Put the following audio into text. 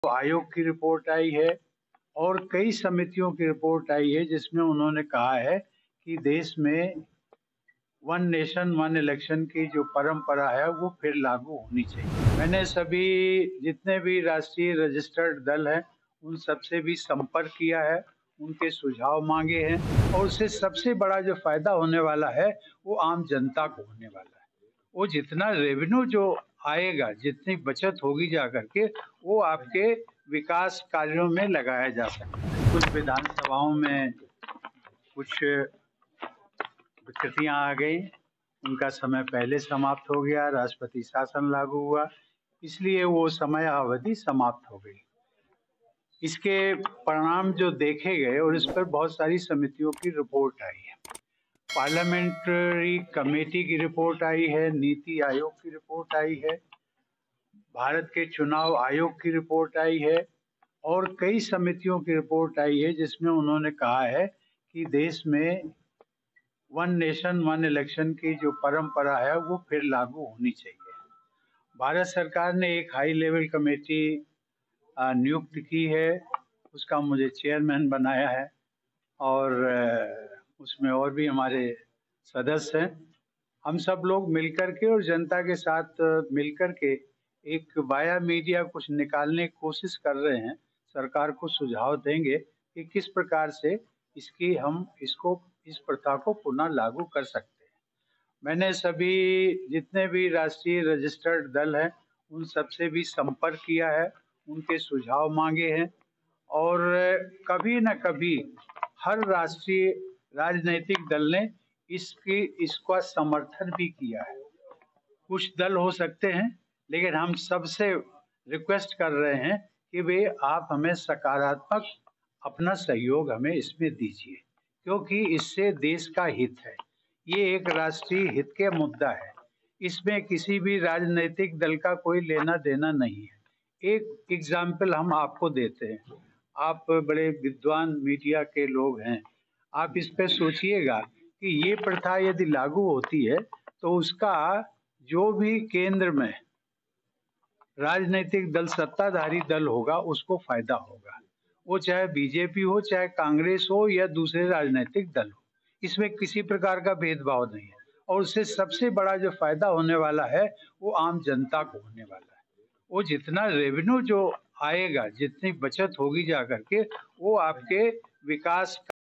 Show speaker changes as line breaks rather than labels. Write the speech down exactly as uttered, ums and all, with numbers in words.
आयोग की रिपोर्ट आई है और कई समितियों की रिपोर्ट आई है जिसमें उन्होंने कहा है कि देश में वन नेशन वन इलेक्शन की जो परंपरा है वो फिर लागू होनी चाहिए। मैंने सभी जितने भी राष्ट्रीय रजिस्टर्ड दल हैं उन सबसे भी संपर्क किया है, उनके सुझाव मांगे हैं और उससे सबसे बड़ा जो फायदा होने वाला है वो आम जनता को होने वाला है। वो जितना रेवेन्यू जो आएगा, जितनी बचत होगी जा करके, वो आपके विकास कार्यों में लगाया जा सकता है। कुछ विधानसभाओं में कुछ विकृतियां आ गई, उनका समय पहले समाप्त हो गया, राष्ट्रपति शासन लागू हुआ, इसलिए वो समय अवधि समाप्त हो गई। इसके परिणाम जो देखे गए और इस पर बहुत सारी समितियों की रिपोर्ट आई है। पार्लियामेंट्री कमेटी की रिपोर्ट आई है, नीति आयोग की रिपोर्ट आई है, भारत के चुनाव आयोग की रिपोर्ट आई है और कई समितियों की रिपोर्ट आई है जिसमें उन्होंने कहा है कि देश में वन नेशन वन इलेक्शन की जो परंपरा है वो फिर लागू होनी चाहिए। भारत सरकार ने एक हाई लेवल कमेटी नियुक्त की है, उसका मुझे चेयरमैन बनाया है और उसमें और भी हमारे सदस्य हैं। हम सब लोग मिलकर के और जनता के साथ मिलकर के एक वाया मीडिया कुछ निकालने की कोशिश कर रहे हैं। सरकार को सुझाव देंगे कि किस प्रकार से इसकी हम इसको इस प्रथा को पुनः लागू कर सकते हैं। मैंने सभी जितने भी राष्ट्रीय रजिस्टर्ड दल हैं उन सबसे भी संपर्क किया है, उनके सुझाव मांगे हैं और कभी न कभी हर राष्ट्रीय राजनीतिक दल ने इसकी इसका समर्थन भी किया है। कुछ दल हो सकते हैं, लेकिन हम सबसे रिक्वेस्ट कर रहे हैं कि वे आप हमें सकारात्मक अपना सहयोग हमें इसमें दीजिए, क्योंकि इससे देश का हित है। ये एक राष्ट्रीय हित के मुद्दा है, इसमें किसी भी राजनीतिक दल का कोई लेना देना नहीं है। एक एग्जाम्पल हम आपको देते हैं, आप बड़े विद्वान मीडिया के लोग हैं, आप इस पे सोचिएगा कि ये प्रथा यदि लागू होती है तो उसका जो भी केंद्र में राजनीतिक दल सत्ताधारी दल होगा उसको फायदा होगा, वो चाहे बीजेपी हो, चाहे कांग्रेस हो या दूसरे राजनीतिक दल हो, इसमें किसी प्रकार का भेदभाव नहीं है और उससे सबसे बड़ा जो फायदा होने वाला है वो आम जनता को होने वाला है। वो जितना रेवेन्यू जो आएगा, जितनी बचत होगी जा करके, वो आपके विकास